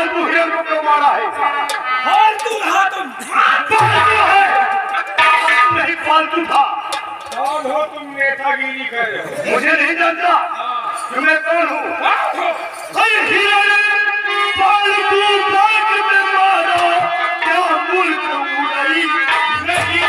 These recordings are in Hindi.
फालतू हिरन को क्यों मारा है? फालतू रहा तुम। फालतू है नहीं, फालतू था। कौन हो तुम? नेतागिरी कर रहे हो। मुझे नहीं जानता कि मैं कौन हूँ। हिरन फालतू बात में मारा, क्या मुल्क उड़ाई नहीं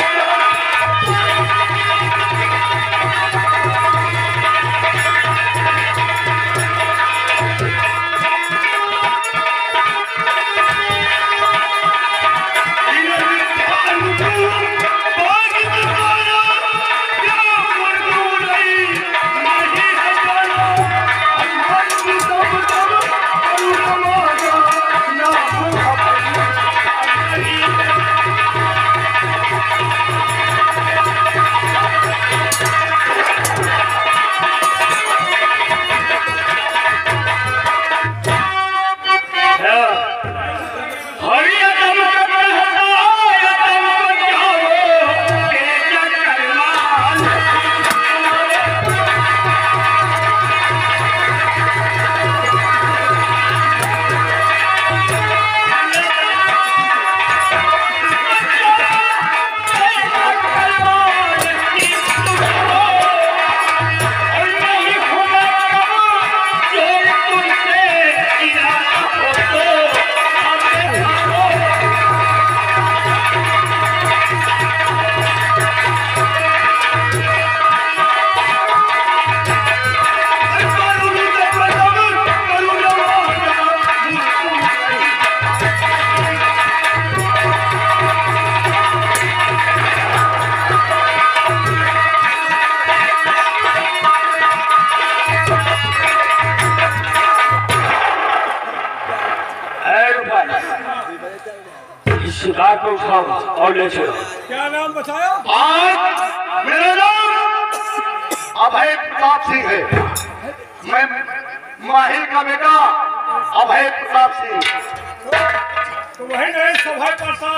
शिकार को उठाओ और ले चलो। क्या नाम बताया? आज मेरा नाम अभय प्रताप सिंह है। मैं माहिर का बेटा अभय प्रताप सिंह। तो वही नहीं सभा प्रसाद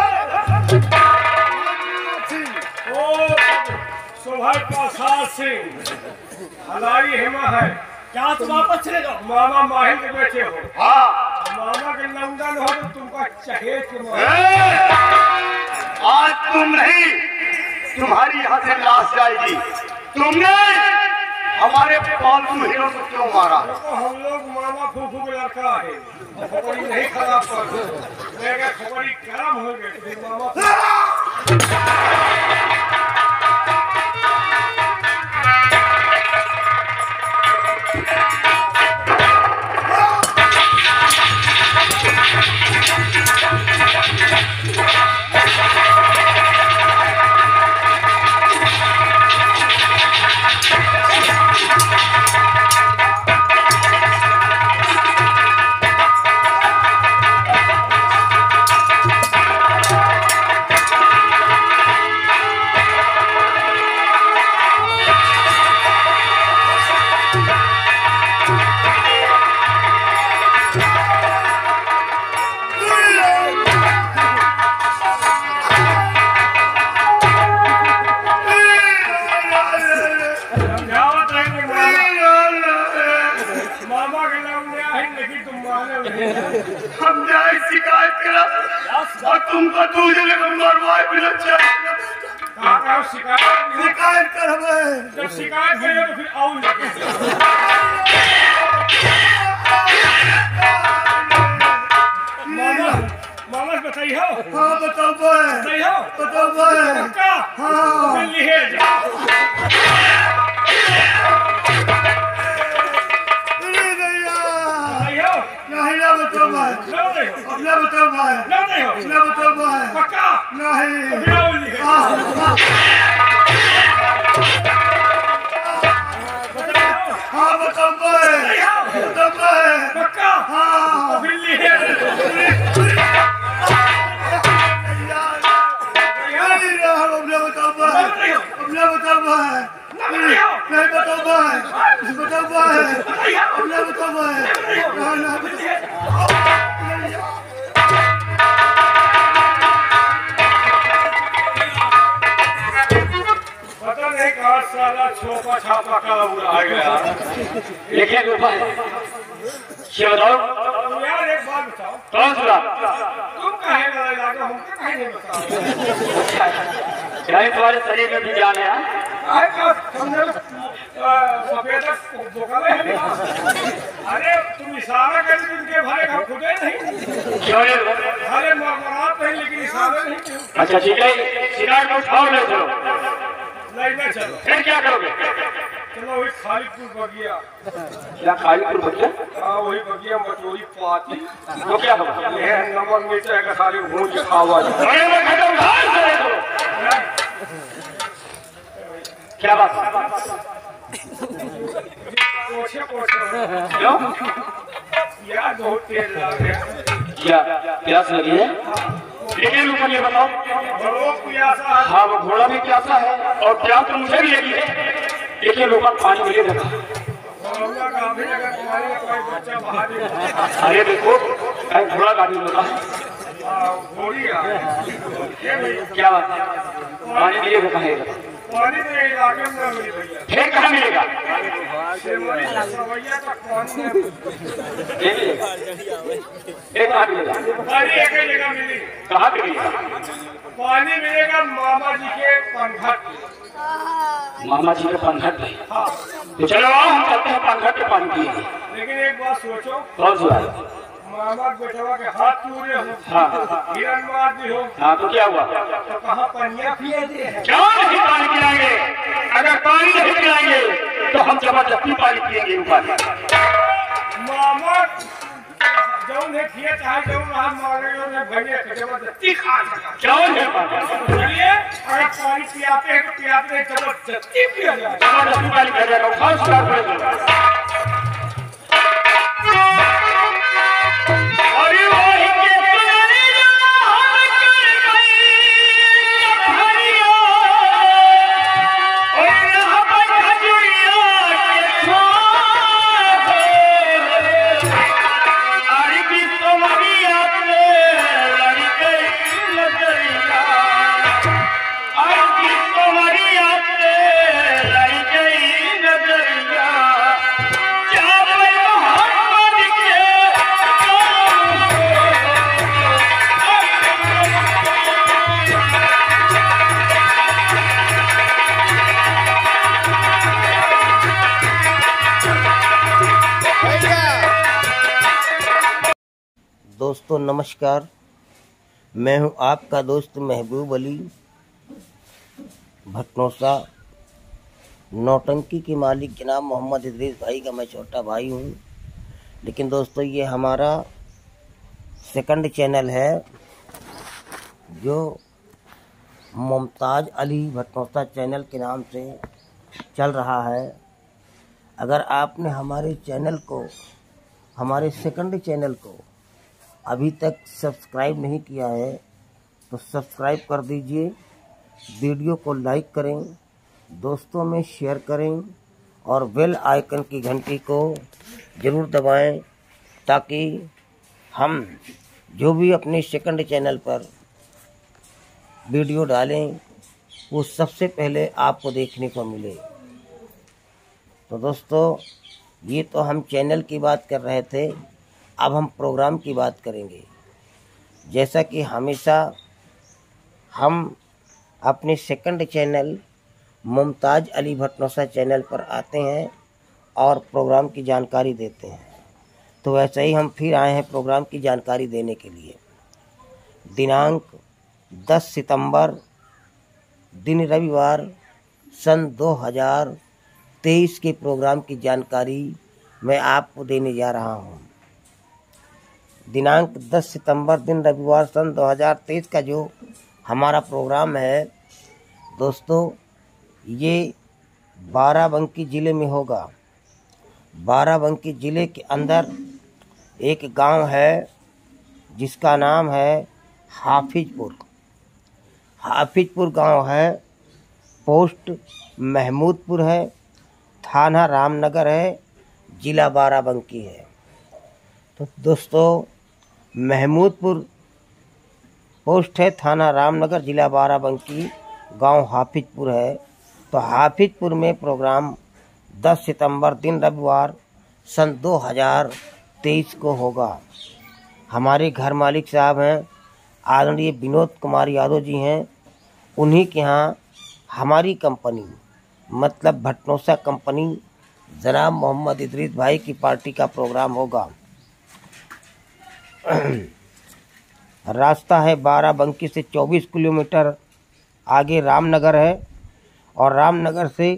सभा प्रसाद सिंह हलारी हेमा है। क्या तुम वापस चले जाओ? मामा माहिर के बेटे हो। हाँ, मामा के लंदन हो तो तुमका चहेत के आज तुम नहीं, तुम्हारी यहाँ से लाश जाएगी। तुमने हमारे पालतू हिरन को क्यों मारा? तो हम लोग मामा फूफू के लड़का है, खबरी नहीं खराब कर खबरी खराब हो गए मामा। हम जाए शिकायत करा और तुमको दूसरे को मरवाए बिना शिकायत कर जब शिकायत करें तो फिर आओ मामा बताइए। हाँ बताओ साला छोपा छापा का उड़ा गया। लेकिन यार एक कौन सी बात? तुम काहे लड़ाई लागे हमके काहे नहीं बताओ? क्या तुम्हारे शरीर में भी जान है? काहे का समझे सफेद बोकले है? अरे तुम इशारा कर के भले हम खुदे नहीं। क्यों नहीं? भले मरात नहीं लेकिन इशारे नहीं क्यों? अच्छा ठीक है, शिकार को उठाओ ले चलो। नहीं चलो। फिर क्या करोगे? चलो वही खालीपुर बगिया। क्या खालीपुर बगिया? हाँ वही बगिया मचोरी पाती। तो क्या करोगे? ये नमक मिर्चा का सारी भून के खावा जाए। अरे मैं खत्म घास करे तो। क्या बात? पोछे क्यों? यार बहुत तेज लगे। क्या प्यास लगी है? लेकिन ऊपर ये बताओ। घोड़ा प्यासा है। हाँ वो घोड़ा भी प्यासा है और प्यास तो मुझे भी लगी है। देखिए लोग पानी मिले देखा। घोड़ा गाभी लगा तुम्हारे कोई बच्चा बाहर। अरे देखो घोड़ा गाड़ी होता है। घोड़ी आ। क्या बात है? पानी मिले देखा है? पानी तो इलाके में नहीं भैया। फिर कहाँ मिलेगा? सेवरी सवैया तक पानी एक कहाँ मिलेगा? पानी एक ही जगह मिली। कहाँ पे मिलेगा? पानी मिलेगा मामा जी के पंखट। मामा जी के पंखट में। हाँ तो चलो आओ हम चलते हैं पंखट के पानी पिएंगे। लेकिन एक बात सोचो। कौन सी बात? मामा बेटवा के हाथ टूटे हो। हाँ हिरन मार दी हो। हाँ तो क्या हुआ? तो कहाँ पनिया पिए दे है। क्यों नहीं पानी पिलाएंगे? अगर पानी नहीं पिलाएंगे तो हम जबरदस्ती पानी पिएंगे ऊपर। मामा जौन है किया चाहे जौन रहा मारेगा उन्हें भैया के जबरदस्ती खा सका। क्यों नहीं पानी? चलिए अगर पानी पियाते हैं तो पियाते हैं जबरदस्ती पिया जाए। जबरदस्ती पानी पिया जाएगा। खास बात बोले अरे वही के पुनरिया हम कर गई भरिया और यहाँ पर खजुरिया के छोड़े अरे बिस्मरिया से लड़ी गई नजरिया अरे बिस्मरिया से लड़ी गई नजरिया क्या मैं मोहब्बत के दोस्तों नमस्कार, मैं हूं आपका दोस्त महबूब अली भटनोसा। नौटंकी के मालिक जनाब मोहम्मद इदरीस भाई का मैं छोटा भाई हूं। लेकिन दोस्तों ये हमारा सेकंड चैनल है जो मुमताज़ अली भटनोसा चैनल के नाम से चल रहा है। अगर आपने हमारे चैनल को, हमारे सेकंड चैनल को अभी तक सब्सक्राइब नहीं किया है तो सब्सक्राइब कर दीजिए, वीडियो को लाइक करें, दोस्तों में शेयर करें और बेल आइकन की घंटी को ज़रूर दबाएं ताकि हम जो भी अपने सेकंड चैनल पर वीडियो डालें वो सबसे पहले आपको देखने को मिले। तो दोस्तों ये तो हम चैनल की बात कर रहे थे, अब हम प्रोग्राम की बात करेंगे। जैसा कि हमेशा हम अपने second channel Mumtaz Ali Bhatnosa channel पर आते हैं और प्रोग्राम की जानकारी देते हैं, तो वैसे ही हम फिर आए हैं प्रोग्राम की जानकारी देने के लिए। दिनांक 10 सितंबर दिन रविवार सन 2023 के प्रोग्राम की जानकारी मैं आपको देने जा रहा हूं। दिनांक 10 सितंबर दिन रविवार सन 2023 का जो हमारा प्रोग्राम है दोस्तों, ये बाराबंकी ज़िले में होगा। बाराबंकी ज़िले के अंदर एक गांव है जिसका नाम है हाफिजपुर। हाफिजपुर गांव है, पोस्ट महमूदपुर है, थाना रामनगर है, ज़िला बाराबंकी है। तो दोस्तों महमूदपुर पोस्ट है, थाना रामनगर, ज़िला बाराबंकी, गांव हाफिजपुर है। तो हाफिजपुर में प्रोग्राम 10 सितंबर दिन रविवार सन 2023 को होगा। हमारे घर मालिक साहब हैं, आदरणीय विनोद कुमार यादव जी हैं। उन्हीं के यहाँ हमारी कंपनी मतलब भटनोसा कंपनी जनाब मोहम्मद इदरीस भाई की पार्टी का प्रोग्राम होगा। रास्ता है बाराबंकी से 24 किलोमीटर आगे रामनगर है और रामनगर से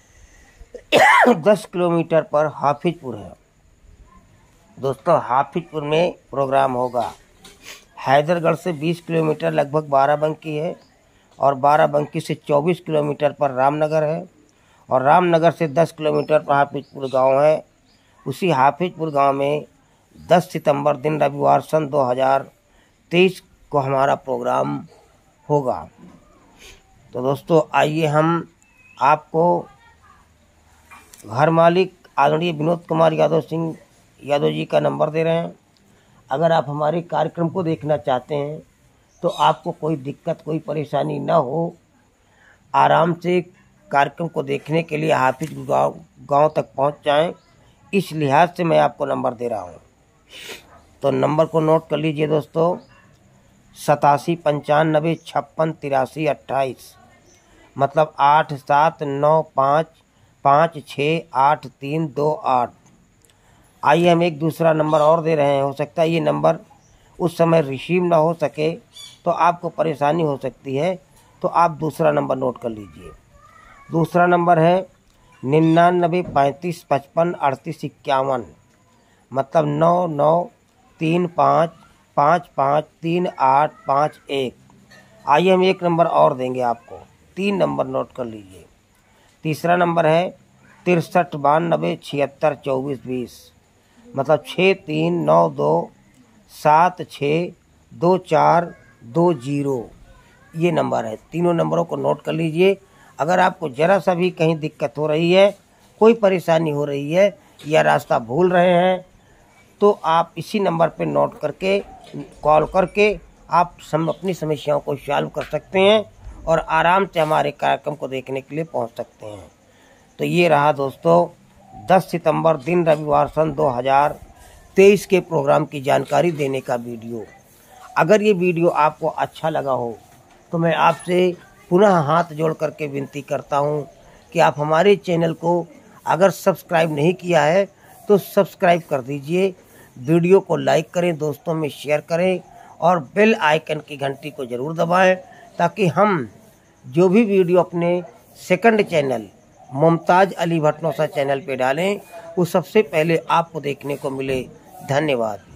10 किलोमीटर पर हाफिजपुर है। दोस्तों हाफिजपुर में प्रोग्राम होगा। हैदरगढ़ से 20 किलोमीटर लगभग बाराबंकी है और बाराबंकी से 24 किलोमीटर पर रामनगर है और रामनगर से 10 किलोमीटर पर हाफिजपुर गांव है। उसी हाफिजपुर गांव में 10 सितंबर दिन रविवार सन 2023 को हमारा प्रोग्राम होगा। तो दोस्तों आइए हम आपको घर मालिक आदरणीय विनोद कुमार यादव जी का नंबर दे रहे हैं। अगर आप हमारे कार्यक्रम को देखना चाहते हैं तो आपको कोई दिक्कत कोई परेशानी ना हो, आराम से कार्यक्रम को देखने के लिए हाफिज गांव तक पहुंच जाएं, इस लिहाज से मैं आपको नंबर दे रहा हूं। तो नंबर को नोट कर लीजिए दोस्तों, 879556 मतलब 8795568328। आइए हम एक दूसरा नंबर और दे रहे हैं। हो सकता है ये नंबर उस समय रिसीव ना हो सके तो आपको परेशानी हो सकती है, तो आप दूसरा नंबर नोट कर लीजिए। दूसरा नंबर है 9935553851 मतलब 9935553851। आइए हम एक नंबर और देंगे आपको, 3 नंबर नोट कर लीजिए। तीसरा नंबर है 6392762420 मतलब 6392762420। ये नंबर है। तीनों नंबरों को नोट कर लीजिए। अगर आपको ज़रा सा भी कहीं दिक्कत हो रही है, कोई परेशानी हो रही है या रास्ता भूल रहे हैं तो आप इसी नंबर पर नोट करके कॉल करके आप अपनी समस्याओं को सॉल्व कर सकते हैं और आराम से हमारे कार्यक्रम को देखने के लिए पहुंच सकते हैं। तो ये रहा दोस्तों 10 सितंबर दिन रविवार सन 2023 के प्रोग्राम की जानकारी देने का वीडियो। अगर ये वीडियो आपको अच्छा लगा हो तो मैं आपसे पुनः हाथ जोड़ करके विनती करता हूँ कि आप हमारे चैनल को अगर सब्सक्राइब नहीं किया है तो सब्सक्राइब कर दीजिए, वीडियो को लाइक करें, दोस्तों में शेयर करें और बेल आइकन की घंटी को ज़रूर दबाएं ताकि हम जो भी वीडियो अपने second channel Mumtaz Ali Bhatnosa channel पे डालें वो सबसे पहले आपको देखने को मिले। धन्यवाद।